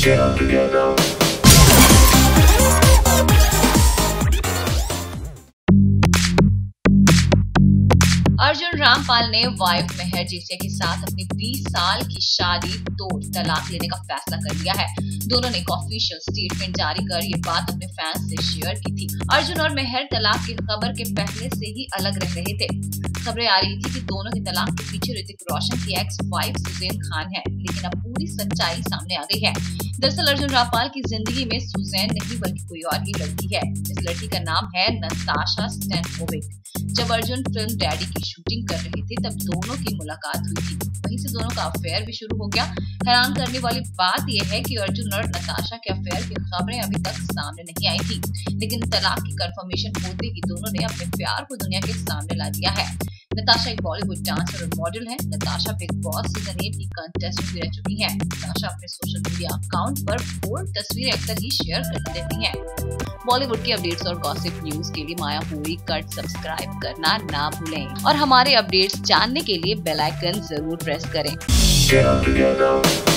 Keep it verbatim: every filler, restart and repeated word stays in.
अर्जुन रामपाल ने वाइफ मेहर जीसिया के साथ अपनी बीस साल की शादी तोड़ तलाक लेने का फैसला कर लिया है। दोनों ने एक ऑफिशियल स्टेटमेंट जारी कर ये बात अपने फैंस से शेयर की थी। अर्जुन और मेहर तलाक की खबर के पहले से ही अलग रह रहे थे। खबरें आ रही थी कि दोनों के तलाक के पीछे ऋतिक रोशन की एक्स वाइफ सुजैन खान है, लेकिन अब पूरी सच्चाई सामने आ गई है। दरअसल अर्जुन रामपाल की जिंदगी में सुजैन नहीं बल्कि कोई और ही लड़की है। इस लड़की का नाम है नताशा स्टैनकोविक। जब अर्जुन फिल्म डैडी की शूटिंग कर रहे थे तब दोनों की मुलाकात हुई थी। वहीं से दोनों का अफेयर भी शुरू हो गया। हैरान करने वाली बात यह है कि अर्जुन और नताशा के अफेयर की खबरें अभी तक सामने नहीं आई थी, लेकिन तलाक की कंफर्मेशन होते ही दोनों ने अपने प्यार को दुनिया के सामने ला दिया है। नताशा एक बॉलीवुड डांसर और मॉडल है। Natasha Bigg Boss season eight की कंटेस्टेंट भी रह चुकी है। नताशा अपने सोशल मीडिया अकाउंट पर बोल्ड तस्वीरें अक्सर ही शेयर करती रहती हैं। बॉलीवुड की अपडेट्स और गॉसिप न्यूज के लिए माया हुई कट सब्सक्राइब करना ना भूलें और हमारे अपडेट्स जानने के लिए बेल आइकन जरूर प्रेस करें।